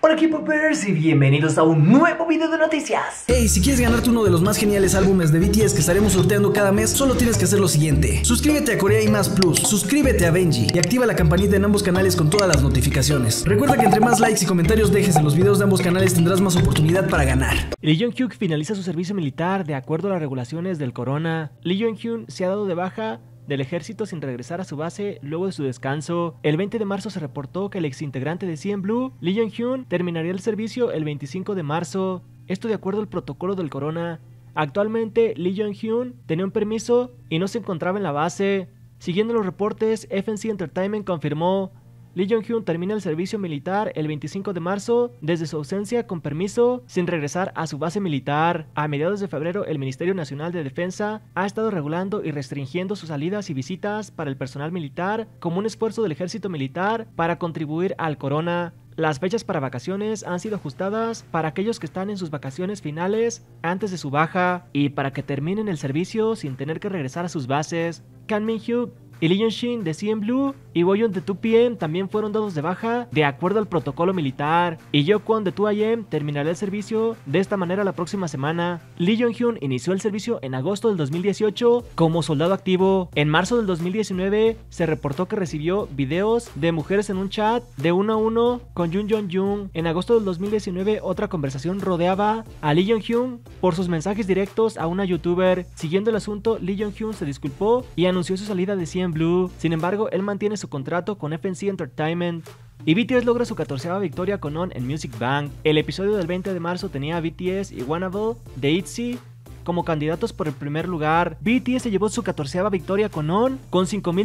Hola K-Popers y bienvenidos a un nuevo video de noticias. Hey, si quieres ganarte uno de los más geniales álbumes de BTS que estaremos sorteando cada mes, solo tienes que hacer lo siguiente: suscríbete a Corea y Más Plus, suscríbete a Benji y activa la campanita en ambos canales con todas las notificaciones. Recuerda que entre más likes y comentarios dejes en los videos de ambos canales tendrás más oportunidad para ganar. Lee Jong-hyuk finaliza su servicio militar de acuerdo a las regulaciones del corona. Lee Jong-hyun se ha dado de baja del ejército sin regresar a su base luego de su descanso. El 20 de marzo se reportó que el exintegrante de CNBLUE, Lee Jong-hyun, terminaría el servicio el 25 de marzo. Esto de acuerdo al protocolo del corona. Actualmente, Lee Jong-hyun tenía un permiso y no se encontraba en la base. Siguiendo los reportes, FNC Entertainment confirmó: Lee Jong-hyun termina el servicio militar el 25 de marzo desde su ausencia con permiso sin regresar a su base militar. A mediados de febrero, el Ministerio Nacional de Defensa ha estado regulando y restringiendo sus salidas y visitas para el personal militar como un esfuerzo del ejército militar para contribuir al corona. Las fechas para vacaciones han sido ajustadas para aquellos que están en sus vacaciones finales antes de su baja y para que terminen el servicio sin tener que regresar a sus bases. Kang Min-hyuk y Lee Jong-shin de CNBLUE y Boyeon de 2PM también fueron dados de baja de acuerdo al protocolo militar, y Yeokwon de 2AM terminará el servicio de esta manera la próxima semana. Lee Jong-hyun inició el servicio en agosto del 2018 como soldado activo. En marzo del 2019 se reportó que recibió videos de mujeres en un chat de 1 a 1 con Jung Jong-jung. En agosto del 2019 otra conversación rodeaba a Lee Jong-hyun por sus mensajes directos a una youtuber. Siguiendo el asunto, Lee Jong-hyun se disculpó y anunció su salida de CNBLUE. Sin embargo, él mantiene su contrato con FNC Entertainment. Y BTS logra su 14ª victoria con ON en Music Bank. El episodio del 20 de marzo tenía a BTS y Wannabe de ITZY como candidatos por el primer lugar. BTS se llevó su 14ª victoria con ON con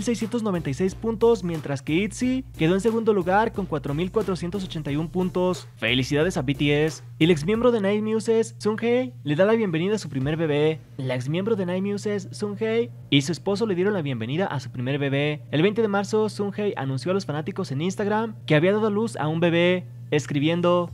5.696 puntos, mientras que ITZY quedó en segundo lugar con 4.481 puntos. Felicidades a BTS. Y el ex miembro de Night Muses, Sunghae, le da la bienvenida a su primer bebé. La ex miembro de Night Muses, Sunghae, y su esposo le dieron la bienvenida a su primer bebé. El 20 de marzo, Sunghae anunció a los fanáticos en Instagram que había dado a luz a un bebé, escribiendo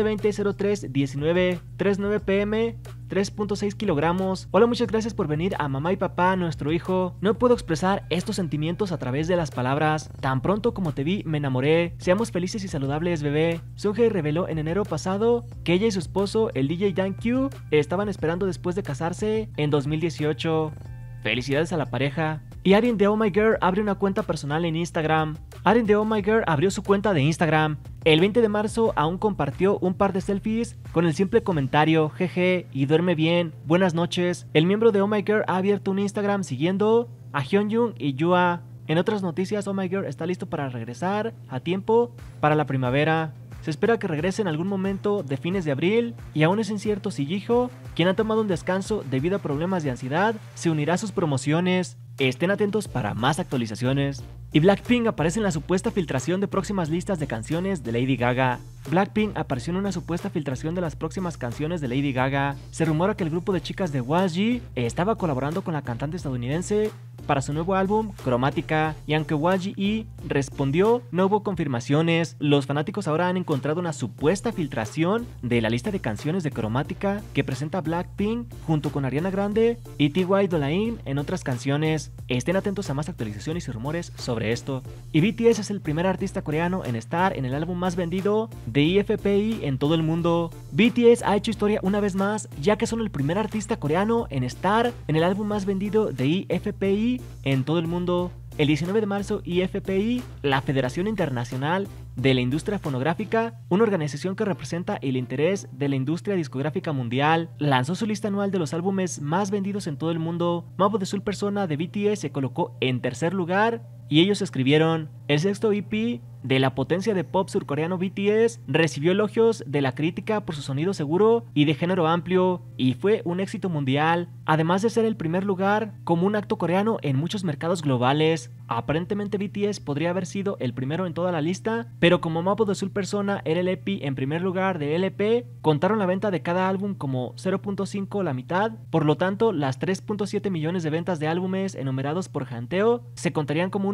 2020-03-19, 3:09 p.m., 3.6 kilogramos. Hola, muchas gracias por venir a mamá y papá, nuestro hijo. No puedo expresar estos sentimientos a través de las palabras. Tan pronto como te vi, me enamoré. Seamos felices y saludables, bebé. Sunghae reveló en enero pasado que ella y su esposo, el DJ Dan-kyu, estaban esperando después de casarse en 2018. Felicidades a la pareja. Y Arin de Oh My Girl abre una cuenta personal en Instagram. Arin de Oh My Girl abrió su cuenta de Instagram. El 20 de marzo aún compartió un par de selfies con el simple comentario: jeje, y duerme bien, buenas noches. El miembro de Oh My Girl ha abierto un Instagram siguiendo a Hyunjung y Yua. En otras noticias, Oh My Girl está listo para regresar a tiempo para la primavera. Se espera que regrese en algún momento de fines de abril, y aún es incierto si Jihyo, quien ha tomado un descanso debido a problemas de ansiedad, se unirá a sus promociones. Estén atentos para más actualizaciones. Y Blackpink aparece en la supuesta filtración de próximas listas de canciones de Lady Gaga. Blackpink apareció en una supuesta filtración de las próximas canciones de Lady Gaga. Se rumora que el grupo de chicas de YG estaba colaborando con la cantante estadounidense para su nuevo álbum, Chromatica, y aunque YG respondió, no hubo confirmaciones. Los fanáticos ahora han encontrado una supuesta filtración de la lista de canciones de Chromatica que presenta Blackpink junto con Ariana Grande y T.Y. Dolain en otras canciones. Estén atentos a más actualizaciones y rumores sobre esto. Y BTS es el primer artista coreano en estar en el álbum más vendido de IFPI en todo el mundo. BTS ha hecho historia una vez más, ya que son el primer artista coreano en estar en el álbum más vendido de IFPI en todo el mundo. El 19 de marzo, IFPI, la Federación Internacional de la Industria Fonográfica, una organización que representa el interés de la industria discográfica mundial, lanzó su lista anual de los álbumes más vendidos en todo el mundo. Mabo de Soul Persona de BTS se colocó en tercer lugar, y ellos escribieron: el sexto EP de la potencia de pop surcoreano BTS recibió elogios de la crítica por su sonido seguro y de género amplio, y fue un éxito mundial, además de ser el primer lugar como un acto coreano en muchos mercados globales. Aparentemente BTS podría haber sido el primero en toda la lista, pero como Mabo de Soul Persona era el EP en primer lugar de LP, contaron la venta de cada álbum como 0.5 la mitad, por lo tanto las 3.7 millones de ventas de álbumes enumerados por Hanteo se contarían como un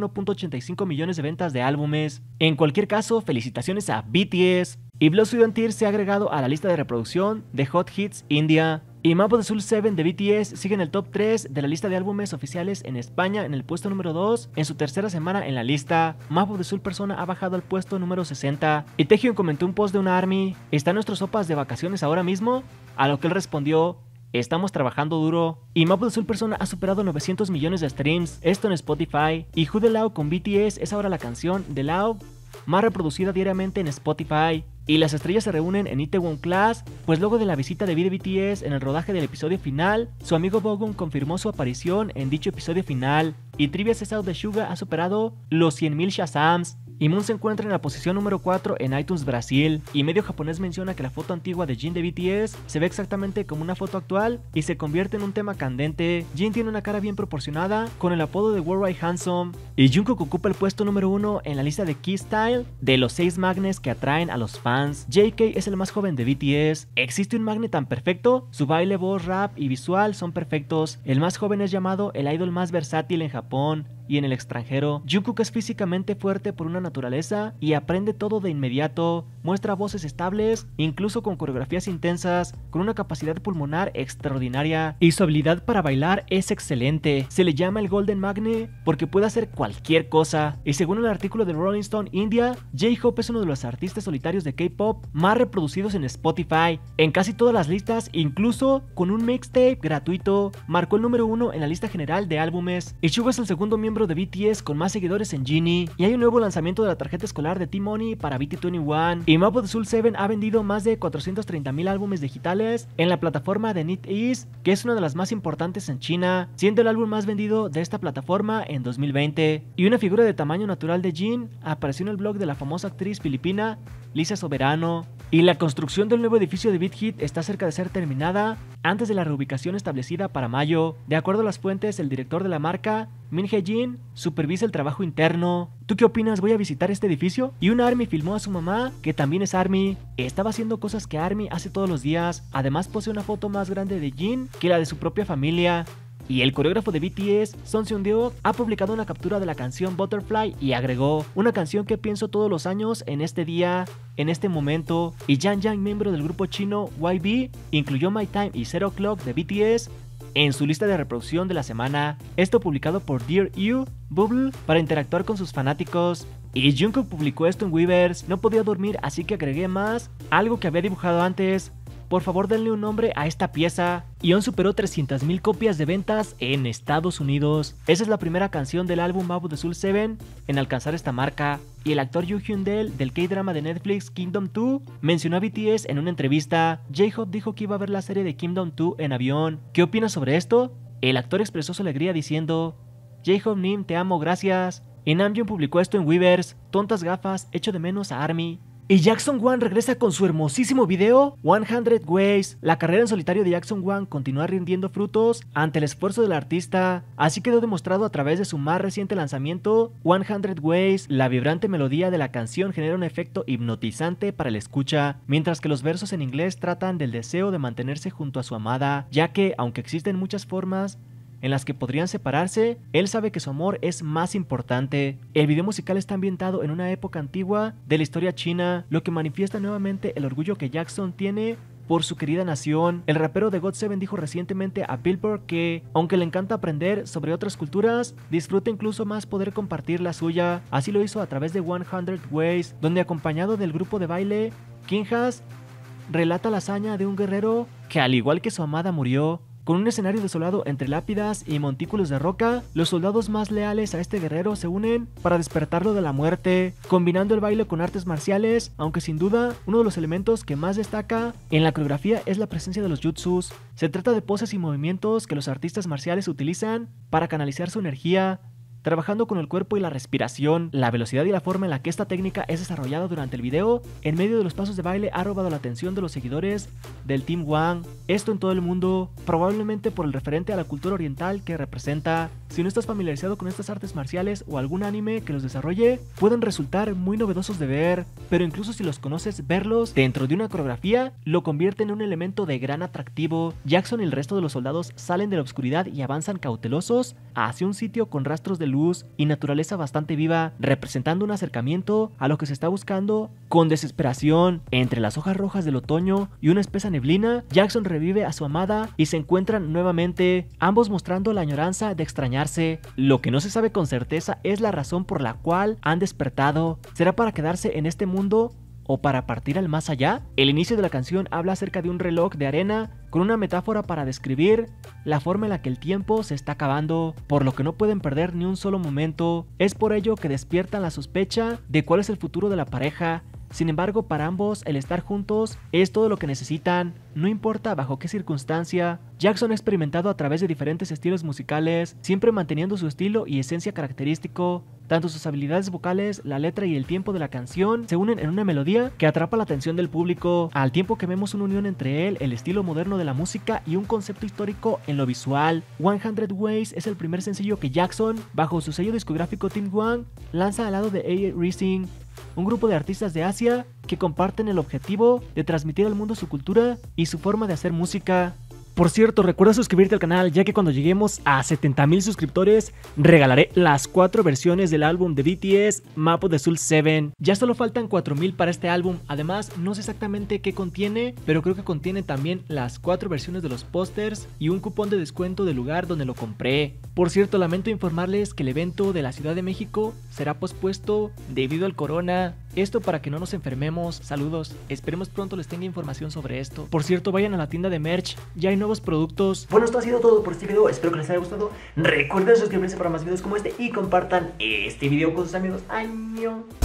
1.85 millones de ventas de álbumes. En cualquier caso, felicitaciones a BTS. Y Blood, Sweat and Tears se ha agregado a la lista de reproducción de Hot Hits India. Y Map of the Soul 7 de BTS sigue en el top 3 de la lista de álbumes oficiales en España, en el puesto número 2, en su tercera semana en la lista. Map of the Soul Persona ha bajado al puesto número 60. Y Taehyung comentó un post de una ARMY: ¿están nuestros sopas de vacaciones ahora mismo? A lo que él respondió: estamos trabajando duro. Y Map of the Soul Persona ha superado 900 millones de streams, esto en Spotify. Y Who The Lao con BTS es ahora la canción de Lao más reproducida diariamente en Spotify. Y las estrellas se reúnen en Itaewon Class, pues luego de la visita de BTS en el rodaje del episodio final, su amigo Bogum confirmó su aparición en dicho episodio final. Y Trivia Says Out de Suga ha superado los 100.000 Shazams. Y Moon se encuentra en la posición número 4 en iTunes Brasil. Y medio japonés menciona que la foto antigua de Jin de BTS se ve exactamente como una foto actual y se convierte en un tema candente. Jin tiene una cara bien proporcionada, con el apodo de Worldwide Handsome. Y Jungkook ocupa el puesto número 1 en la lista de Key Style de los 6 magnets que atraen a los fans. JK es el más joven de BTS. ¿Existe un magnet tan perfecto? Su baile, voz, rap y visual son perfectos. El más joven es llamado el idol más versátil en Japón y en el extranjero. Jungkook es físicamente fuerte por una naturaleza y aprende todo de inmediato. Muestra voces estables, incluso con coreografías intensas, con una capacidad pulmonar extraordinaria, y su habilidad para bailar es excelente. Se le llama el Golden Magnet porque puede hacer cualquier cosa. Y según el artículo de Rolling Stone India, J-Hope es uno de los artistas solitarios de K-pop más reproducidos en Spotify, en casi todas las listas, incluso con un mixtape gratuito. Marcó el número 1 en la lista general de álbumes. Y Suga es el segundo miembro de BTS con más seguidores en Genie, y hay un nuevo lanzamiento de la tarjeta escolar de T-Money para BT21. Y Map of the Soul 7 ha vendido más de 430.000 álbumes digitales en la plataforma de NetEase, que es una de las más importantes en China, siendo el álbum más vendido de esta plataforma en 2020. Y una figura de tamaño natural de Jin apareció en el blog de la famosa actriz filipina Lisa Soberano. Y la construcción del nuevo edificio de Big Hit está cerca de ser terminada antes de la reubicación establecida para mayo. De acuerdo a las fuentes, el director de la marca, Min Hye-jin, supervisa el trabajo interno. ¿Tú qué opinas? ¿Voy a visitar este edificio? Y una ARMY filmó a su mamá, que también es ARMY. Estaba haciendo cosas que ARMY hace todos los días. Además posee una foto más grande de Jin que la de su propia familia. Y el coreógrafo de BTS, Son Seung-deok, ha publicado una captura de la canción Butterfly y agregó: una canción que pienso todos los años en este día, en este momento. Y Yang Yang, miembro del grupo chino YB, incluyó My Time y Zero Clock de BTS en su lista de reproducción de la semana. Esto publicado por Dear You, Bubble, para interactuar con sus fanáticos. Y Jungkook publicó esto en Weverse: no podía dormir, así que agregué más, algo que había dibujado antes. Por favor denle un nombre a esta pieza. Y aún superó 300.000 copias de ventas en Estados Unidos. Esa es la primera canción del álbum Map of the Soul 7 en alcanzar esta marca. Y el actor Yoo Hyun-del del K-drama de Netflix Kingdom 2 mencionó a BTS en una entrevista. J-Hope dijo que iba a ver la serie de Kingdom 2 en avión. ¿Qué opinas sobre esto? El actor expresó su alegría diciendo: J-Hope Nim, te amo, gracias. Y Namjoon publicó esto en Weverse: tontas gafas, echo de menos a ARMY. Y Jackson Wang regresa con su hermosísimo video 100 Ways. La carrera en solitario de Jackson Wang continúa rindiendo frutos ante el esfuerzo del artista. Así quedó demostrado a través de su más reciente lanzamiento 100 Ways. La vibrante melodía de la canción genera un efecto hipnotizante para el escucha, mientras que los versos en inglés tratan del deseo de mantenerse junto a su amada, ya que, aunque existen muchas formas en las que podrían separarse, él sabe que su amor es más importante. El video musical está ambientado en una época antigua de la historia china, lo que manifiesta nuevamente el orgullo que Jackson tiene por su querida nación. El rapero de GOT7 dijo recientemente a Billboard que, aunque le encanta aprender sobre otras culturas, disfruta incluso más poder compartir la suya. Así lo hizo a través de 100 Ways, donde acompañado del grupo de baile Kinhas, relata la hazaña de un guerrero que, al igual que su amada, murió. Con un escenario desolado entre lápidas y montículos de roca, los soldados más leales a este guerrero se unen para despertarlo de la muerte, combinando el baile con artes marciales, aunque sin duda uno de los elementos que más destaca en la coreografía es la presencia de los jutsus. Se trata de poses y movimientos que los artistas marciales utilizan para canalizar su energía, trabajando con el cuerpo y la respiración. La velocidad y la forma en la que esta técnica es desarrollada durante el video, en medio de los pasos de baile, ha robado la atención de los seguidores del Team Wang. Esto en todo el mundo, probablemente por el referente a la cultura oriental que representa. Si no estás familiarizado con estas artes marciales o algún anime que los desarrolle, pueden resultar muy novedosos de ver, pero incluso si los conoces, verlos dentro de una coreografía lo convierte en un elemento de gran atractivo. Jackson y el resto de los soldados salen de la oscuridad y avanzan cautelosos hacia un sitio con rastros de luz y naturaleza bastante viva, representando un acercamiento a lo que se está buscando. Con desesperación, entre las hojas rojas del otoño y una espesa neblina, Jackson revive a su amada y se encuentran nuevamente, ambos mostrando la añoranza de extrañarse. Lo que no se sabe con certeza es la razón por la cual han despertado. ¿Será para quedarse en este mundo o para partir al más allá? El inicio de la canción habla acerca de un reloj de arena con una metáfora para describir la forma en la que el tiempo se está acabando, por lo que no pueden perder ni un solo momento. Es por ello que despiertan la sospecha de cuál es el futuro de la pareja. Sin embargo, para ambos el estar juntos es todo lo que necesitan, no importa bajo qué circunstancia. Jackson ha experimentado a través de diferentes estilos musicales, siempre manteniendo su estilo y esencia característico. Tanto sus habilidades vocales, la letra y el tiempo de la canción se unen en una melodía que atrapa la atención del público, al tiempo que vemos una unión entre él, el estilo moderno de la música y un concepto histórico en lo visual. 100 Ways es el primer sencillo que Jackson, bajo su sello discográfico Team One, lanza al lado de A.A. Rising, un grupo de artistas de Asia que comparten el objetivo de transmitir al mundo su cultura y su forma de hacer música. Por cierto, recuerda suscribirte al canal, ya que cuando lleguemos a 70,000 suscriptores regalaré las 4 versiones del álbum de BTS Map of the Soul 7. Ya solo faltan 4,000 para este álbum. Además, no sé exactamente qué contiene, pero creo que contiene también las 4 versiones de los pósters y un cupón de descuento del lugar donde lo compré. Por cierto, lamento informarles que el evento de la Ciudad de México será pospuesto debido al corona. Esto para que no nos enfermemos. Saludos, esperemos pronto les tenga información sobre esto. Por cierto, vayan a la tienda de merch, ya hay nuevos productos. Bueno, esto ha sido todo por este video, espero que les haya gustado. Recuerden suscribirse para más videos como este y compartan este video con sus amigos. ¡Año!